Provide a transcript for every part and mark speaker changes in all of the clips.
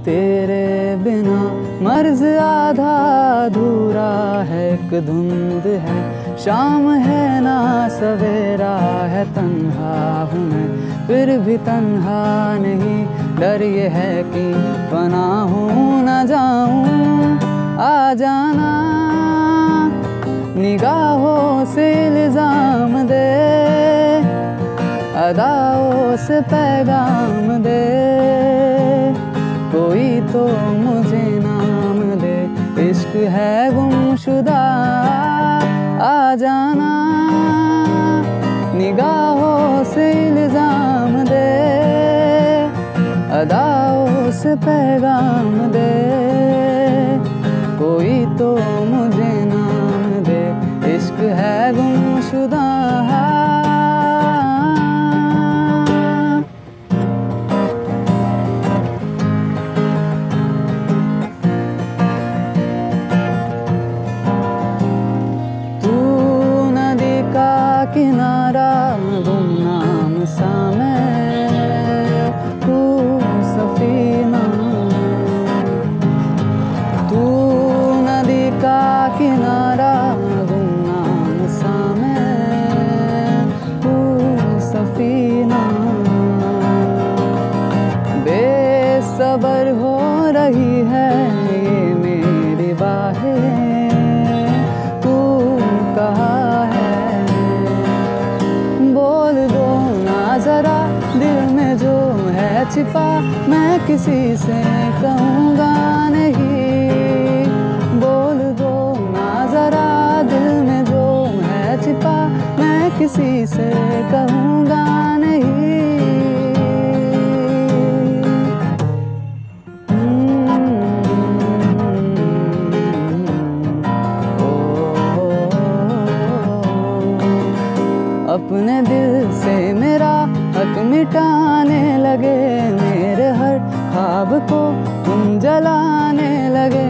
Speaker 1: तेरे बिना मर्ज आधा अधूरा है, एक धुंध है शाम है ना सवेरा है। तन्हा हूँ मैं फिर भी तन्हा नहीं, डर ये है कि फना हूँ न जाऊँ। आ जाना निगाहों से इल्जाम दे, अदाओं से पैगाम दे, कोई तो मुझे नाम दे। इश्क है गुमशुदा, आ जाना निगाहों से इल्जाम दे, अदाओं से पैगाम दे, कोई तो मुझे नाम दे। इश्क है गुमशुदा। किनारा गुमनाम सा मैं, तू सफीना। तू नदी का किनारा गुमनाम सा मैं, तू सफीना। बेसबर हो रही है ये मेरी बाहें, तू कहाँ है? बोल दो ना जरा दिल में जो है छिपा, मैं किसी से कहूँगा नहीं। बोल दो ना जरा दिल में जो है छिपा, मैं किसी से कहूँगा नहीं। अपने दिल से मेरा हक मिटाने लगे, मेरे हर ख्वाब को तुम जलाने लगे।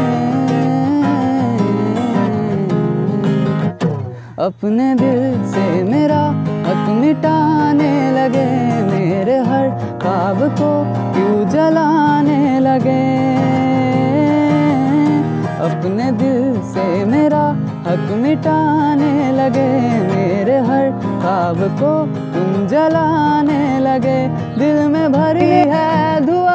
Speaker 1: अपने दिल से मेरा हक मिटाने लगे, मेरे हर ख्वाब को क्यों जलाने लगे। अपने दिल से मेरा हक मिटाने लगे, मेरे हर ख्वाब को तुम जलाने लगे। दिल में भरी है दुआ,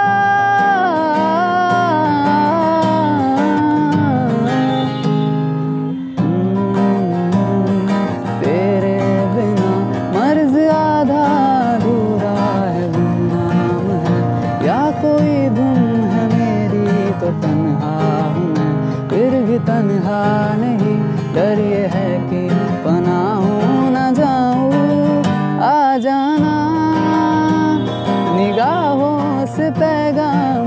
Speaker 1: तेरे बिना मर्ज आधा अधूरा है। गुमनाम है या कोई धुन है मेरी, तो तन्हा हूँ मैं फिर भी तन्हा नहीं, डर ये है कि फना हूँ न जाऊँ। आ जाना निगाहों से पैगाम